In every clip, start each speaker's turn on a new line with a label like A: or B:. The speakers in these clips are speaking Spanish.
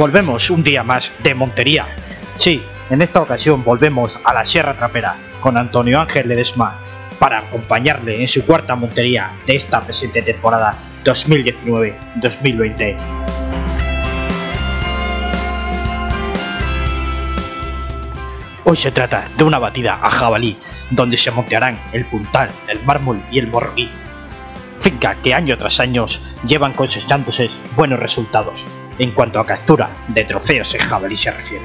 A: Volvemos un día más de Montería. Sí, en esta ocasión volvemos a la Sierra Trapera con Antonio Ángel Ledesma para acompañarle en su cuarta montería de esta presente temporada 2019-2020. Hoy se trata de una batida a jabalí, donde se montearán el puntal, el mármol y el morroquí. Finca que año tras año llevan cosechándose buenos resultados en cuanto a captura de trofeos en jabalí se refiere.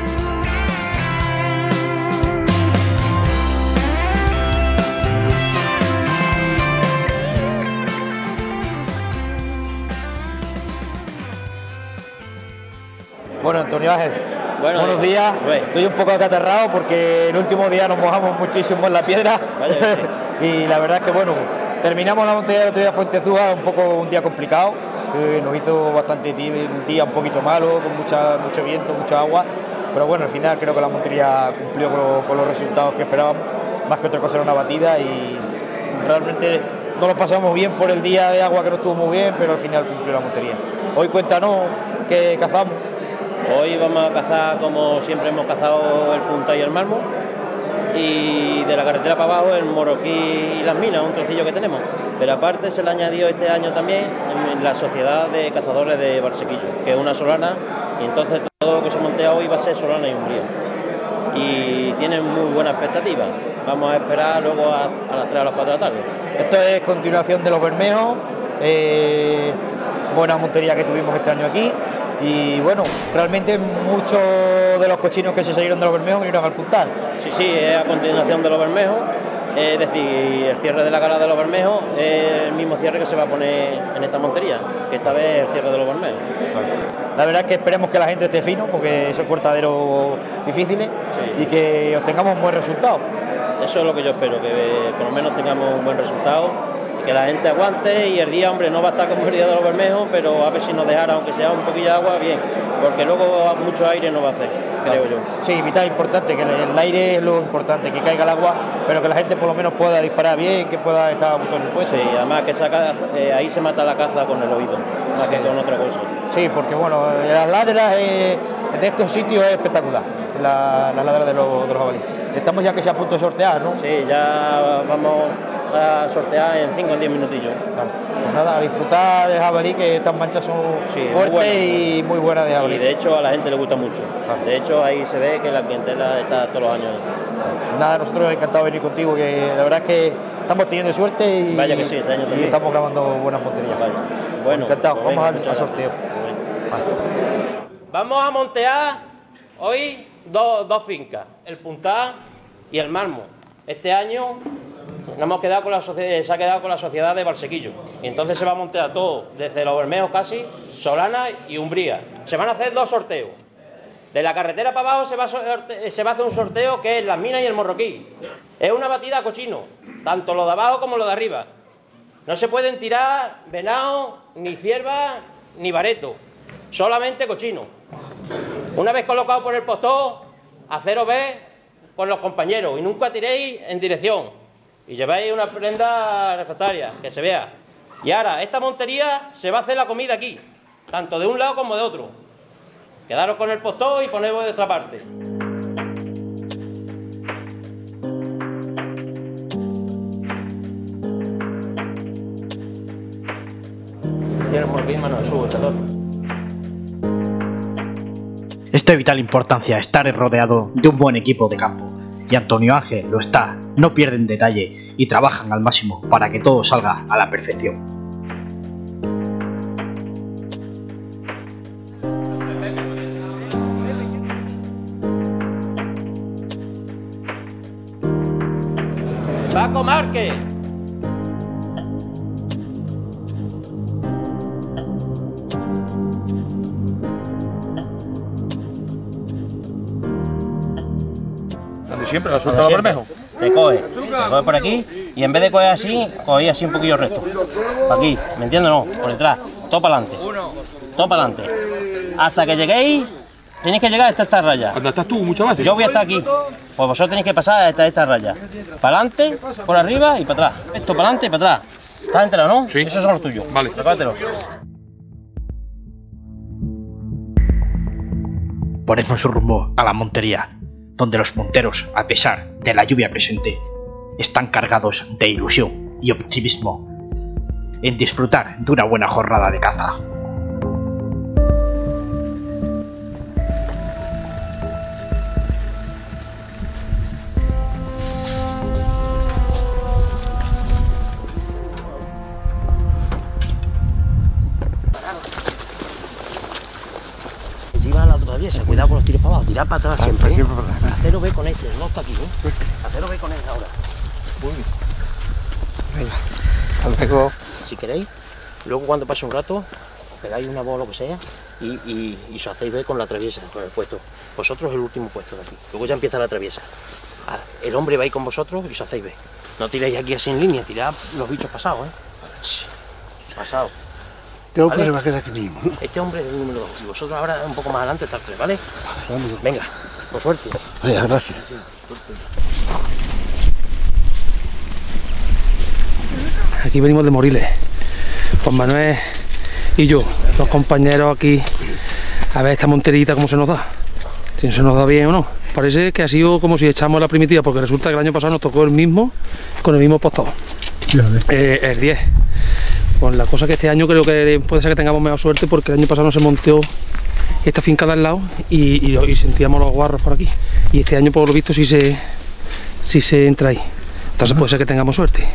B: Bueno, Antonio Ángel, buenos días. Estoy un poco acatarrado porque el último día nos mojamos muchísimo en la piedra. Y la verdad es que bueno, terminamos la montaña del otro día de Fuentezúa, un día complicado. Nos hizo bastante un día un poquito malo, con mucho viento, mucha agua. Pero bueno, al final creo que la montería cumplió con los resultados que esperábamos. Más que otra cosa era una batida y realmente no lo pasamos bien por el día de agua que no estuvo muy bien, pero al final cumplió la montería. Hoy cuéntanos qué cazamos.
C: Hoy vamos a cazar como siempre hemos cazado el punta y el mármol, y de la carretera para abajo el morroquí y las minas, un trocillo que tenemos. Pero aparte se le añadió este año también en la Sociedad de Cazadores de Valsequillo, que es una solana, y entonces todo lo que se montea hoy va a ser solana y umbría. Y tienen muy buena expectativa. Vamos a esperar luego a las 3 a las 4 de la tarde.
B: Esto es continuación de los Bermejos, buena montería que tuvimos este año aquí. Y bueno, realmente muchos de los cochinos que se salieron de los Bermejos vinieron al puntal.
C: Sí, es a continuación de los Bermejos, es decir, el cierre de la gala de los Bermejos es el mismo cierre que se va a poner en esta montería, que esta vez es el cierre de los Bermejos.
B: La verdad es que esperemos que la gente esté fino, porque son cortaderos difíciles, y que obtengamos un buen resultado.
C: Eso es lo que yo espero, que por lo menos tengamos un buen resultado. Que la gente aguante, y el día, hombre, no va a estar como el día de los Bermejos, pero a ver si nos dejara, aunque sea un poquillo de agua, bien, porque luego mucho aire no va a hacer, creo yo.
B: Sí, mitad importante, que el aire es lo importante, que caiga el agua, pero que la gente por lo menos pueda disparar bien, que pueda estar a gusto en el puesto.
C: Sí, además que ahí se mata la caza con el oído, más que con otra cosa.
B: Sí, porque bueno, las laderas de estos sitios es espectacular, las laderas de los jabalíes. Estamos ya que sea a punto de sortear, ¿no?
C: Sí, ya vamos a sortear en 5 o 10 minutillos.
B: Claro. Pues nada, a disfrutar de jabalí, que estas manchas son fuertes y muy buenas de jabalí.
C: Y de hecho a la gente le gusta mucho. Claro. De hecho ahí se ve que la clientela está todos los años.
B: Claro. Nada, nosotros encantados de venir contigo, que la verdad es que estamos teniendo suerte y,
C: vaya que sí, este año
B: y estamos grabando buenas monterías.
C: Vaya. Bueno,
B: encantados,
C: pues
B: vamos al sorteo.
C: Vale. Vamos a montear hoy dos fincas, el puntal y el mármol. Este año nos hemos quedado con se ha quedado con la Sociedad de Valsequillo, y entonces se va a montar todo, desde los Bermejos casi, solana y umbría. Se van a hacer 2 sorteos. De la carretera para abajo se va a hacer un sorteo que es las minas y el morroquí. Es una batida a cochino, tanto lo de abajo como lo de arriba. No se pueden tirar venado, ni cierva, ni bareto, solamente cochino. Una vez colocado por el postor, haceros ver con los compañeros, y nunca tiréis en dirección. Y lleváis una prenda refractaria, que se vea. Y ahora, esta montería se va a hacer la comida aquí, tanto de un lado como de otro. Quedaros con el postor y poneros de otra parte. Tienes por aquí, mano, subo, chator.
A: Es de vital importancia estar rodeado de un buen equipo de campo, y Antonio Ángel lo está. No pierden detalle y trabajan al máximo para que todo salga a la perfección.
C: Paco Márquez.
D: Siempre la suelta de Bermejo.
C: Te coge por aquí, y en vez de coger así, cogí así un poquillo recto. Aquí, ¿me entiendes? No, por detrás, todo para adelante. Todo para adelante. Hasta que lleguéis, tenéis que llegar hasta esta raya.
D: ¿Dónde estás tú muchas veces?
C: Yo voy a estar aquí. Pues vosotros tenéis que pasar hasta esta raya. Para adelante, por arriba y para atrás. Esto para adelante y para atrás. ¿Estás enterado, no?
D: Sí.
C: Esos son los tuyos.
D: Vale.
C: Prepáratelo.
A: ponemos rumbo a la montería, donde los monteros, a pesar de la lluvia presente, están cargados de ilusión y optimismo en disfrutar de una buena jornada de caza.
C: Encima la otra traviesa, cuidado con los tiros para abajo, tirar para atrás siempre. Acero ve con este, no está aquí, Acero ve con él ahora.
E: Venga, hasta luego.
C: Si queréis, luego cuando pase un rato, os pegáis una bola o lo que sea y os hacéis ver con la traviesa, con el puesto. Vosotros el último puesto de aquí. Luego ya empieza la traviesa. El hombre va a ir con vosotros y os hacéis ver. No tiráis aquí así en línea, tirad los bichos pasados, Pasados.
E: Este hombre
C: ¿Vale?
E: se va a quedar aquí mismo.
C: Este hombre es el número 2 y vosotros ahora un poco más adelante estar 3, ¿vale? Venga, por suerte.
E: Vaya, gracias.
D: Aquí venimos de Moriles. Juan Manuel y yo, los compañeros aquí, a ver esta monterita cómo se nos da. Si se nos da bien o no. Parece que ha sido como si echamos la primitiva, porque resulta que el año pasado nos tocó el mismo, con el mismo postado. El 10. Pues la cosa que este año creo que puede ser que tengamos mejor suerte, porque el año pasado no se montó esta finca de al lado y sentíamos los guarros por aquí. Y este año por lo visto sí se entra ahí. Entonces puede ser que tengamos suerte.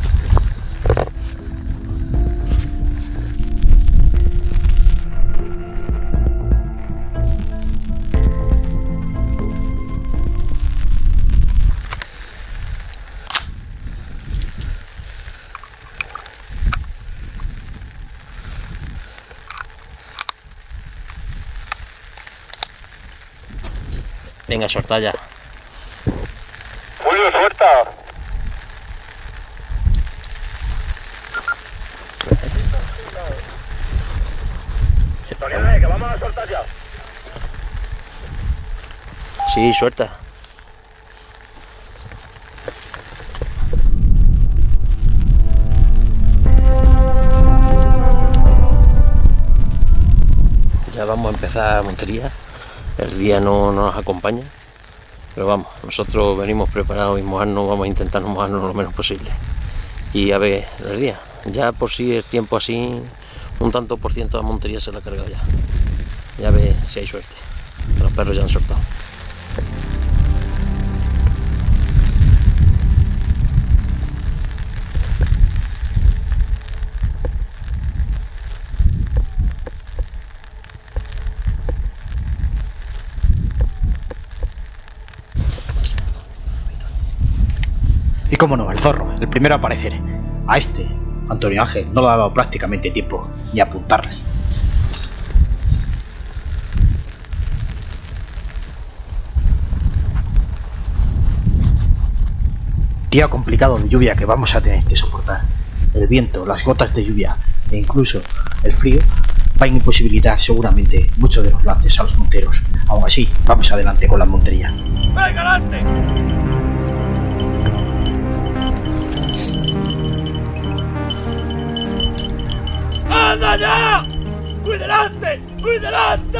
C: Venga, soltad ya.
F: Julio, suelta. Que vamos a soltar ya.
C: Sí, suelta. Ya vamos a empezar montería. El día no nos acompaña, pero vamos, nosotros venimos preparados y mojarnos, vamos a intentar no mojarnos lo menos posible. Y a ver el día, ya por si el tiempo así, un tanto por ciento de la montería se la ha cargado ya. Ya ve si hay suerte, los perros ya han soltado.
A: Y cómo no, el zorro, el primero a aparecer. A este, Antonio Ángel, no le ha dado prácticamente tiempo ni a apuntarle. Día complicado de lluvia que vamos a tener que soportar. El viento, las gotas de lluvia e incluso el frío van a imposibilitar seguramente muchos de los lances a los monteros. Aún así, vamos adelante con la montería.
F: ¡Venga, adelante! ¡Anda ya! ¡Muy delante! ¡Muy delante!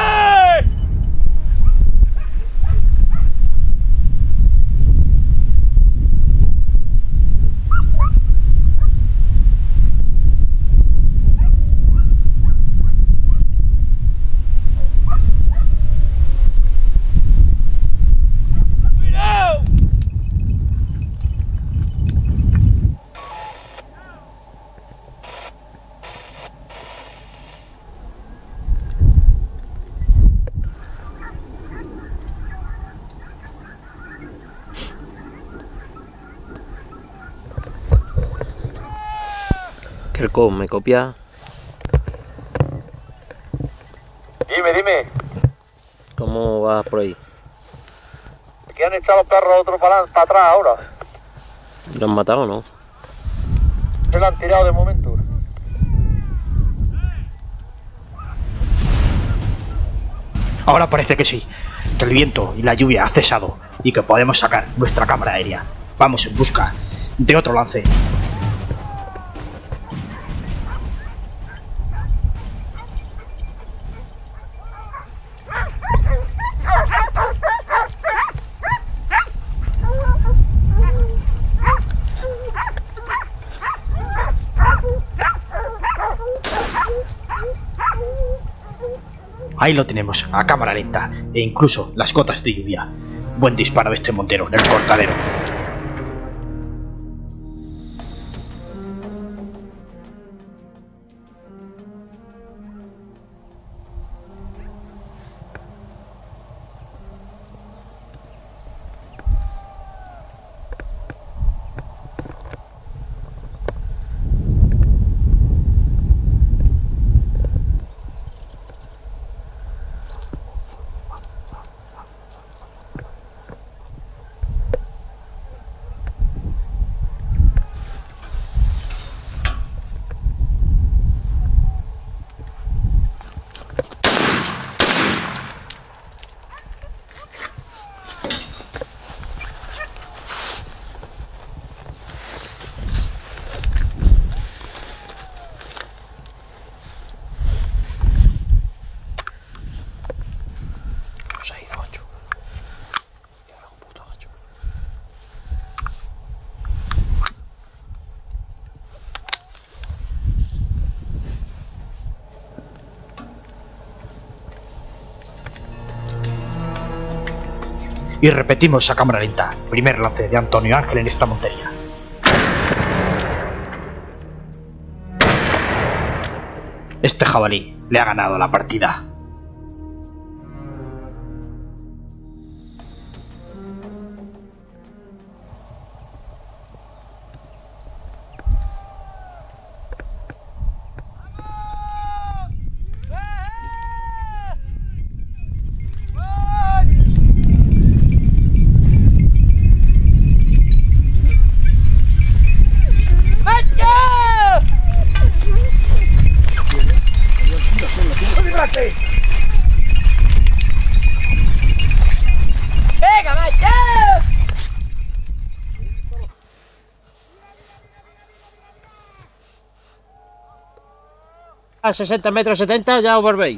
F: ¡Cuidado!
C: Kerko, ¿me copia?
F: Dime.
C: ¿Cómo vas por ahí?
F: Aquí han echado los perros otro para atrás ahora.
C: ¿Lo han matado o no?
F: Se lo han tirado de momento.
A: Ahora parece que sí, que el viento y la lluvia ha cesado y que podemos sacar nuestra cámara aérea. Vamos en busca de otro lance. Ahí lo tenemos, a cámara lenta, e incluso las gotas de lluvia. Buen disparo de este Montero en el cortadero. Y repetimos a cámara lenta, primer lance de Antonio Ángel en esta montería. Este jabalí le ha ganado la partida.
G: ¡Venga, macho!
C: A 60 metros 70 ya os volvéis.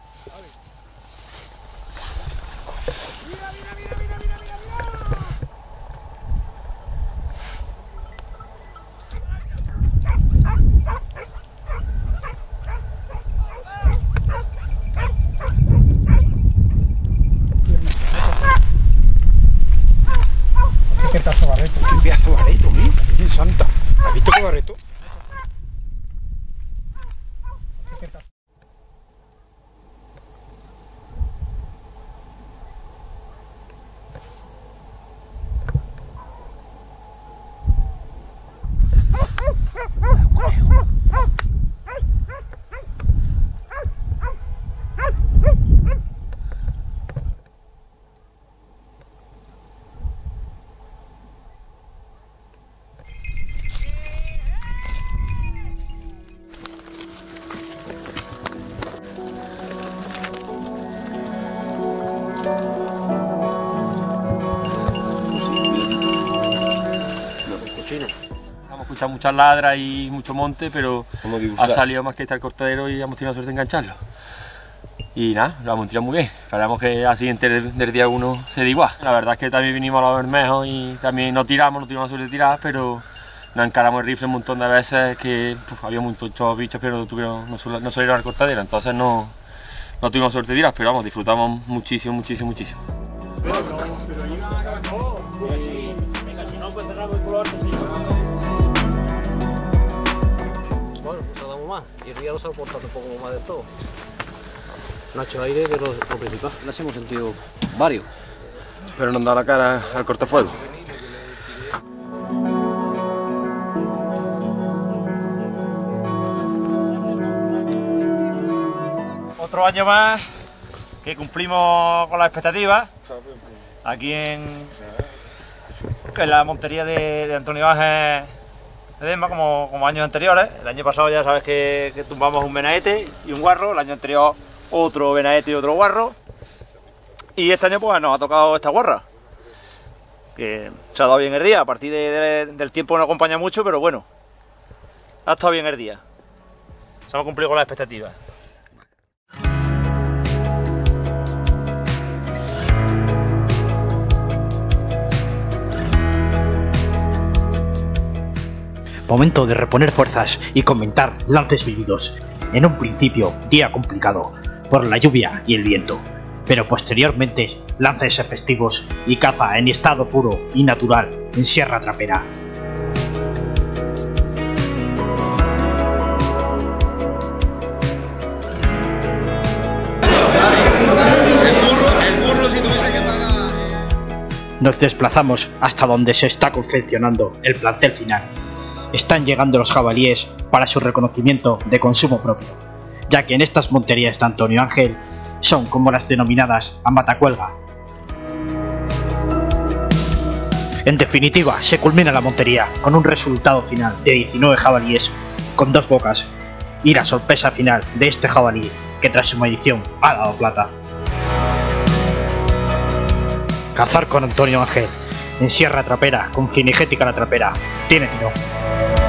H: ¿Qué pedazo de barreto? ¿Qué pedazo de barreto, mí? Virgen Santa. ¿Has visto qué barreto?
B: Hemos escuchado muchas ladras y mucho monte, pero ha salido más que estar el cortadero y hemos tenido suerte de engancharlo. Y nada, lo hemos tirado muy bien. Esperamos que al siguiente del día 1 se dé igual. La verdad es que también vinimos a los Bermejos y también no tuvimos la suerte de tirar, pero nos encaramos el rifle un montón de veces que había muchos bichos, pero no salieron al cortadero, entonces no tuvimos suerte de tirar, pero vamos, disfrutamos muchísimo, muchísimo, muchísimo.
I: Bueno, pues nada más. Y el río nos ha aportado un poco más de todo. No ha hecho aire, que es lo principal. Las hemos sentido varios.
H: Pero no han dado la cara al cortafuego.
B: Otro año más que cumplimos con las expectativas aquí en la montería de Antonio Ángel de Desma, como años anteriores. El año pasado ya sabes que tumbamos un venaete y un guarro, el año anterior otro venaete y otro guarro, y este año pues nos ha tocado esta guarra, que se ha dado bien el día. A partir del tiempo no acompaña mucho, pero bueno, ha estado bien el día, se hemos cumplido con las expectativas.
A: Momento de reponer fuerzas y comentar lances vividos. En un principio, día complicado. por la lluvia y el viento, pero posteriormente lances efectivos y caza en estado puro y natural en Sierra Trapera. Nos desplazamos hasta donde se está confeccionando el plantel final. Están llegando los jabalíes para su reconocimiento de consumo propio, ya que en estas monterías de Antonio Ángel son como las denominadas a matacuelga. En definitiva, se culmina la montería con un resultado final de 19 jabalíes con 2 bocas y la sorpresa final de este jabalí que tras su medición ha dado plata. Cazar con Antonio Ángel en Sierra Trapera con Cinegética La Trapera tiene tirón.